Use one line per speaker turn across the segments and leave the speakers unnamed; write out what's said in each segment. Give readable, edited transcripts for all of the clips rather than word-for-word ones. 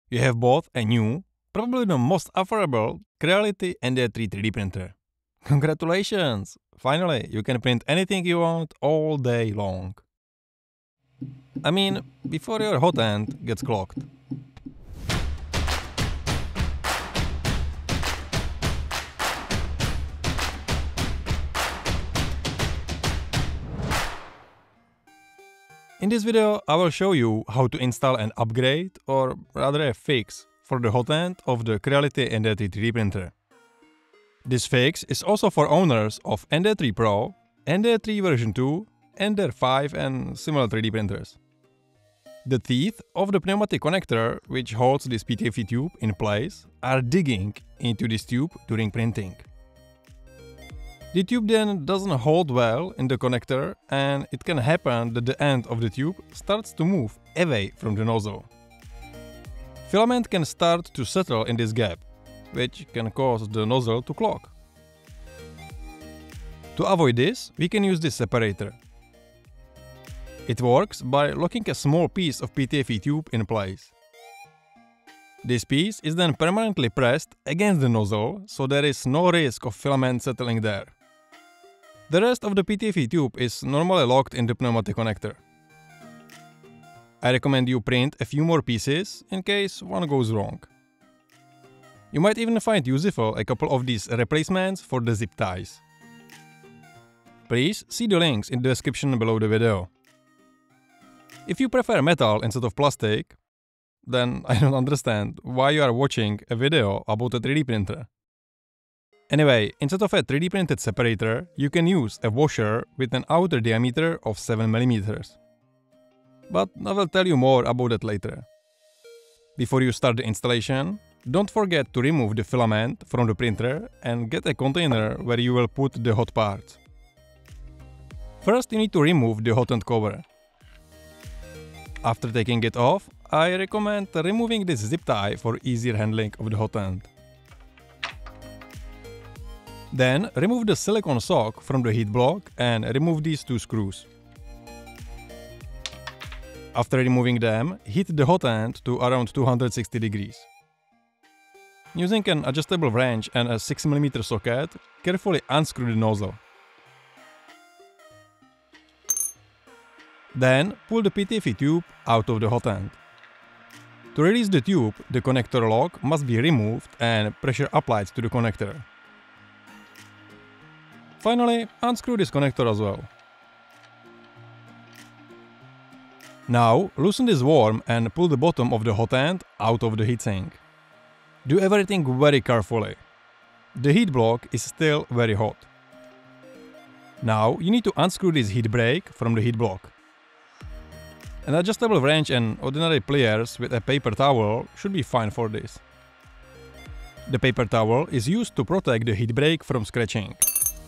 You have both a new, probably the most affordable Creality Ender 3 3D printer. Congratulations! Finally, you can print anything you want all day long. I mean, before your hot end gets clogged. In this video, I will show you how to install an upgrade, or rather a fix, for the hot end of the Creality Ender 3 3D printer. This fix is also for owners of Ender 3 Pro, Ender 3 version 2, Ender 5 and similar 3D printers. The teeth of the pneumatic connector, which holds this PTFE tube in place, are digging into this tube during printing. The tube then doesn't hold well in the connector, and it can happen that the end of the tube starts to move away from the nozzle. Filament can start to settle in this gap, which can cause the nozzle to clog. To avoid this, we can use this separator. It works by locking a small piece of PTFE tube in place. This piece is then permanently pressed against the nozzle, so there is no risk of filament settling there. The rest of the PTFE tube is normally locked in the pneumatic connector. I recommend you print a few more pieces in case one goes wrong. You might even find useful a couple of these replacements for the zip ties. Please see the links in the description below the video. If you prefer metal instead of plastic, then I don't understand why you are watching a video about a 3D printer. Anyway, instead of a 3D printed separator, you can use a washer with an outer diameter of 7 mm. But I will tell you more about that later. Before you start the installation, don't forget to remove the filament from the printer and get a container where you will put the hot parts. First, you need to remove the hot end cover. After taking it off, I recommend removing this zip tie for easier handling of the hot end. Then remove the silicone sock from the heat block and remove these two screws. After removing them, heat the hot end to around 260 degrees. Using an adjustable wrench and a 6 mm socket, carefully unscrew the nozzle. Then pull the PTFE tube out of the hot end. To release the tube, the connector lock must be removed and pressure applied to the connector. Finally, unscrew this connector as well. Now, loosen this worm and pull the bottom of the hot end out of the heatsink. Do everything very carefully. The heat block is still very hot. Now, you need to unscrew this heat brake from the heat block. An adjustable wrench and ordinary pliers with a paper towel should be fine for this. The paper towel is used to protect the heat brake from scratching.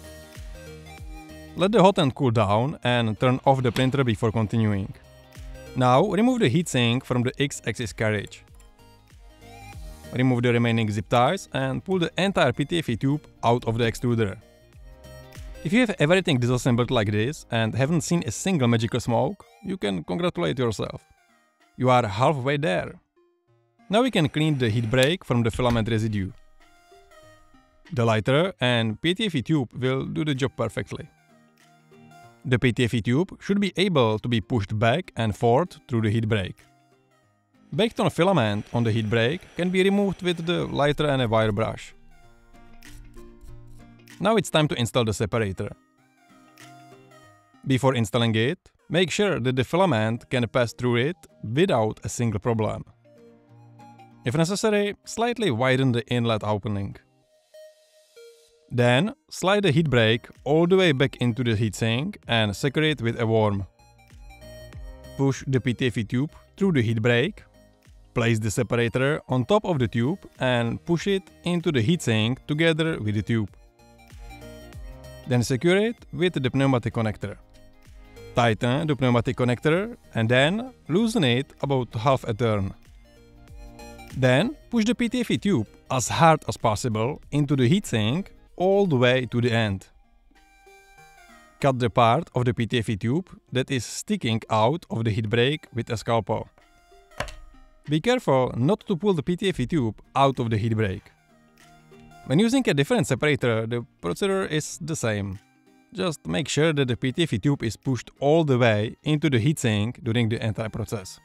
Let the hot end cool down and turn off the printer before continuing. Now remove the heatsink from the X-axis carriage. Remove the remaining zip ties and pull the entire PTFE tube out of the extruder. If you have everything disassembled like this and haven't seen a single magical smoke, you can congratulate yourself. You are halfway there. Now we can clean the heat brake from the filament residue. The lighter and PTFE tube will do the job perfectly. The PTFE tube should be able to be pushed back and forth through the heat brake. Baked on filament on the heat brake can be removed with the lighter and a wire brush. Now it's time to install the separator. Before installing it, make sure that the filament can pass through it without a single problem. If necessary, slightly widen the inlet opening. Then, slide the heat brake all the way back into the heatsink and secure it with a worm. Push the PTFE tube through the heat brake, place the separator on top of the tube and push it into the heatsink together with the tube. Then secure it with the pneumatic connector. Tighten the pneumatic connector and then loosen it about half a turn. Then push the PTFE tube as hard as possible into the heatsink all the way to the end. Cut the part of the PTFE tube that is sticking out of the heat brake with a scalpel. Be careful not to pull the PTFE tube out of the heat break. When using a different separator, the procedure is the same. Just make sure that the PTFE tube is pushed all the way into the heatsink during the entire process.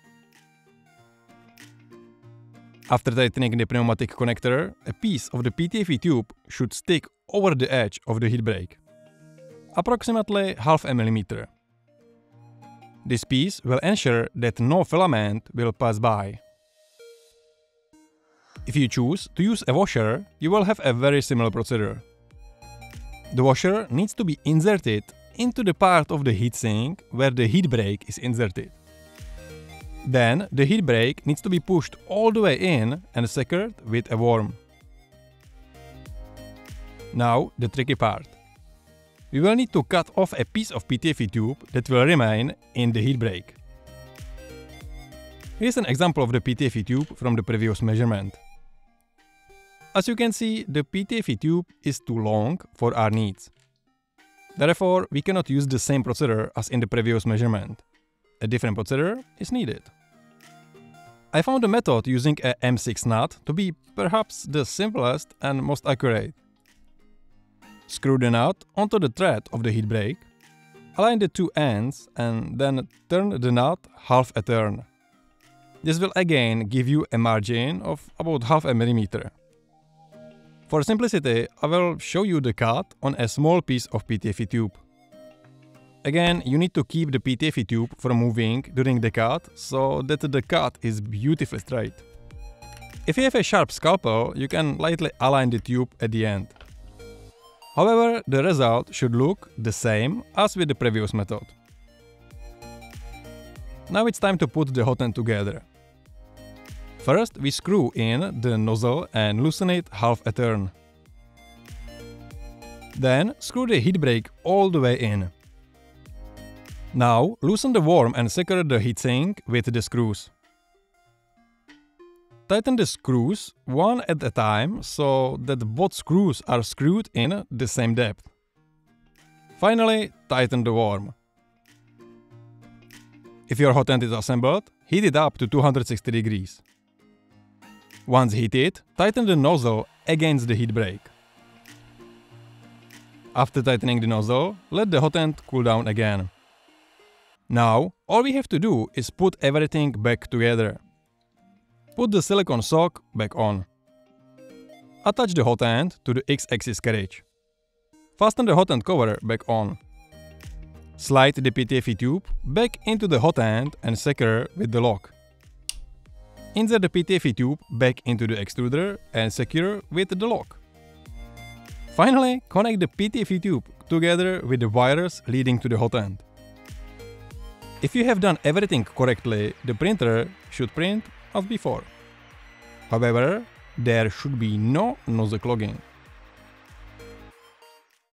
After tightening the pneumatic connector, a piece of the PTFE tube should stick over the edge of the heat break, approximately half a millimeter. This piece will ensure that no filament will pass by. If you choose to use a washer, you will have a very similar procedure. The washer needs to be inserted into the part of the heatsink where the heat break is inserted. Then the heat break needs to be pushed all the way in and secured with a worm. Now the tricky part. We will need to cut off a piece of PTFE tube that will remain in the heat break. Here's an example of the PTFE tube from the previous measurement. As you can see, the PTFE tube is too long for our needs. Therefore, we cannot use the same procedure as in the previous measurement. A different procedure is needed. I found a method using a M6 nut to be perhaps the simplest and most accurate. Screw the nut onto the thread of the heat break, align the two ends and then turn the nut half a turn. This will again give you a margin of about half a millimeter. For simplicity, I will show you the cut on a small piece of PTFE tube. Again, you need to keep the PTFE tube from moving during the cut so that the cut is beautifully straight. If you have a sharp scalpel, you can lightly align the tube at the end. However, the result should look the same as with the previous method. Now it's time to put the hot end together. First, we screw in the nozzle and loosen it half a turn. Then, screw the heat break all the way in. Now, loosen the worm and secure the heatsink with the screws. Tighten the screws one at a time so that both screws are screwed in the same depth. Finally, tighten the worm. If your hot end is assembled, heat it up to 260 degrees. Once heated, tighten the nozzle against the heat break. After tightening the nozzle, let the hot end cool down again. Now, all we have to do is put everything back together. Put the silicone sock back on. Attach the hot end to the X-axis carriage. Fasten the hot end cover back on. Slide the PTFE tube back into the hot end and secure with the lock. Insert the PTFE tube back into the extruder and secure with the lock. Finally, connect the PTFE tube together with the wires leading to the hot end. If you have done everything correctly, the printer should print as before. However, there should be no nozzle clogging.